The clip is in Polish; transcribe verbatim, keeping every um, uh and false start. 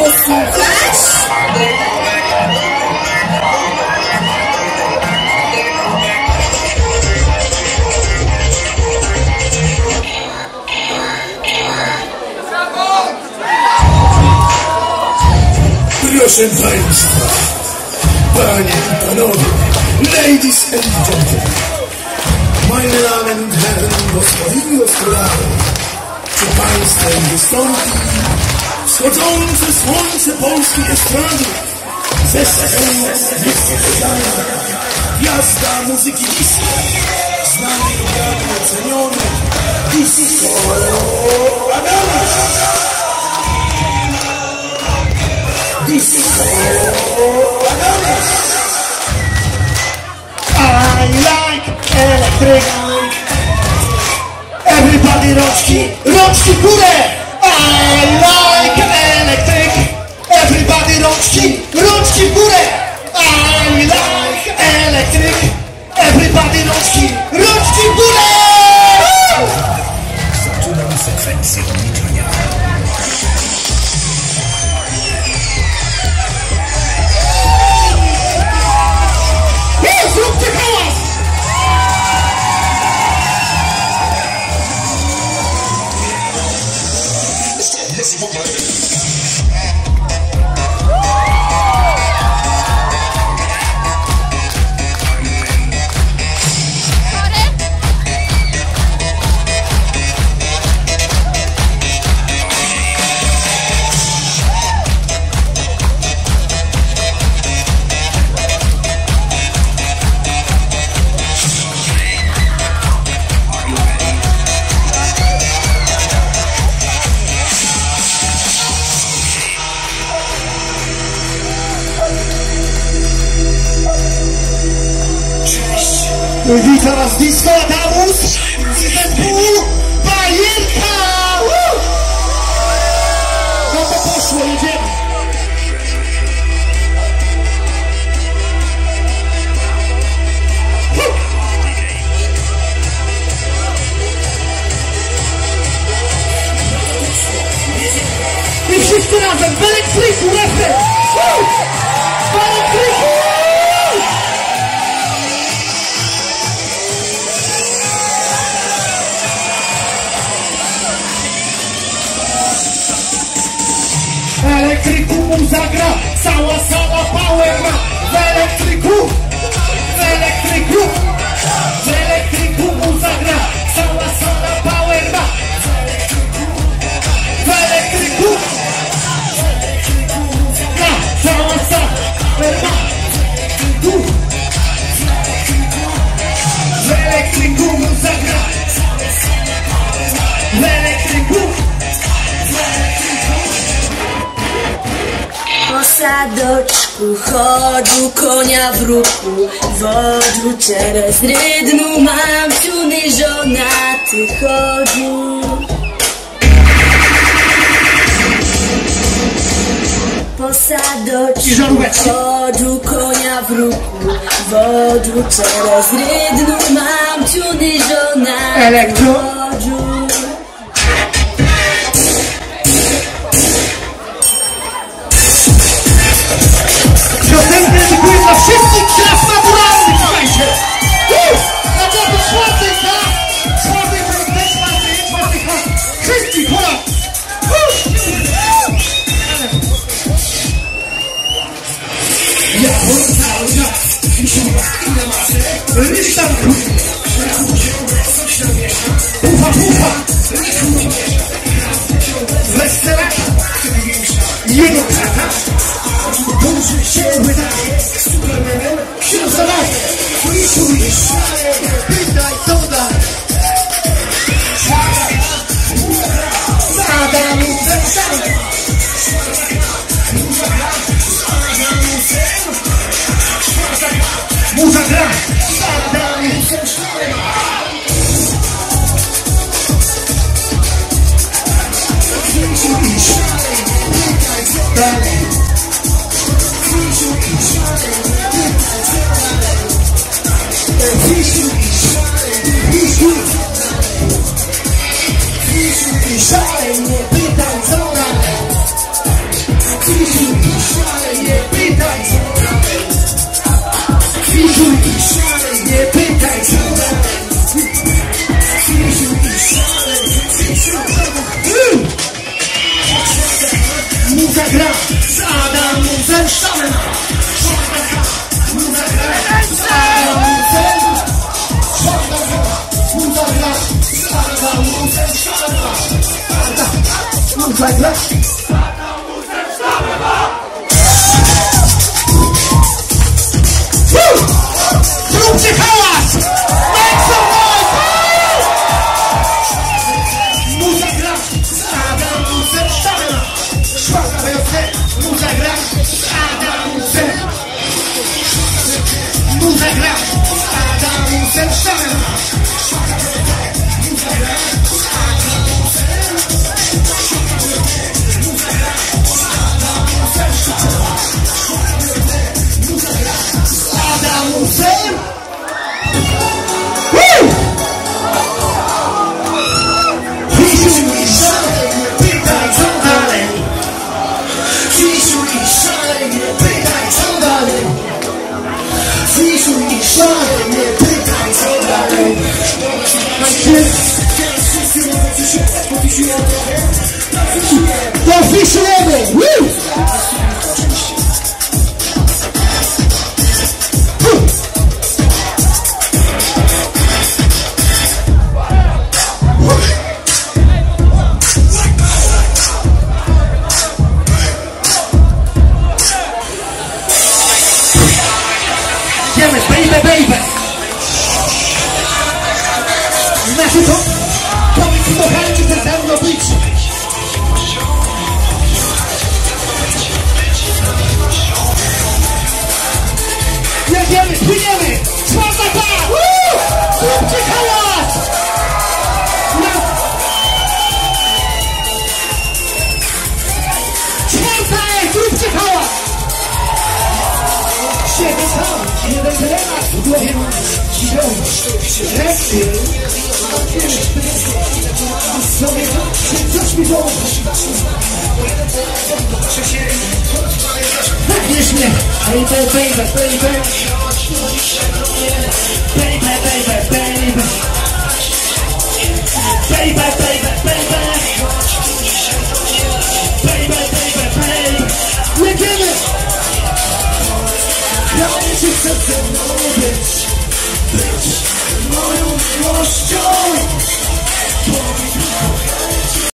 posłuchać? Proszę Państwa, Panie i Panowie, Ladies and Gentlemen, meine Damen und Herren, gospodyni gospodarze, przed Państwem wystąpi wschodzące słońce polskiej estrady, zespoł niesłychana, gwiazda muzyki disco, znany i bardzo oceniony, Disco Adamas. Disco Adamas. I like electric. Everybody rączki, rączki w górę. I like electric. Everybody rączki, rączki w górę. I like electric. Everybody rączki, rączki w górę. Zaczynam sekwencję odliczania. Zróbcie hałas! Witam was Disco Adamus i zespół Bajerka! No to poszło, jedziemy! I wszyscy razem w elektryku, refren! W elektryku! Elektryku mu zagra, cała sala power ma. W elektryku, w elektryku, w elektryku mu zagra, cała sala power ma. W elektryku, zagra, cała sala power ma. W elektryku mu zagra, w elektryku. Po sadoczku chodu konia w ruchu, wodzu czerez rydnu mam ciuny żonaty chodu. Po sadoczku chodu konia w ruchu, wodzu czerez rydnu mam ciuny żonaty chodu. Piosenkę dziękuję dla wszystkich klas naturalnych, słuchajcie! Na to czwartej klas! Czwartej klas, też czwartej, czwartej klas! Wszystkich, hola! Ja cały czas i się na masę, ryż tam krótko, coś tam miesza, pufa, pufa, wesela, jego czata, duży się wydaje, Supermanem, się zadaje, i czujesz szale, pytaj co da. Adamu Zeszany, muza gra, Adamu Zeszany. Dalej. Szalej, nie pytaj co dalej. gra z Adamusem Sztamem. Muza gra z Adamusem. Muza gra z Adamusem Sztamem. Muza gra z Adamusem Sztamem. Zróbcie hałas! Make some noise! Muza gra z Adamusem Sztamem. Szwaga wioce, muza gra z Adamusem. Muza gra z Adamusem Sztamem. Szwaga wioce, muza gra z Adamusem. Muza gra z Adamusem Sztamem. Muza gra z Adamusem. Pofiszujemy! Idziemy, baby, baby! Znaczy to? Powiedz, kochajcie, chcę ze mną być! Jedziemy, płyniemy! Czwarta para! Zróbcie hałas! Czwarta jest, zróbcie hałas! Siedem tam, jeden temat, w głowie mam wziąć lekcje. Sobie coś mi było. Weźmiesz mnie, baby, baby, baby. Baby, baby, baby. Baby, baby.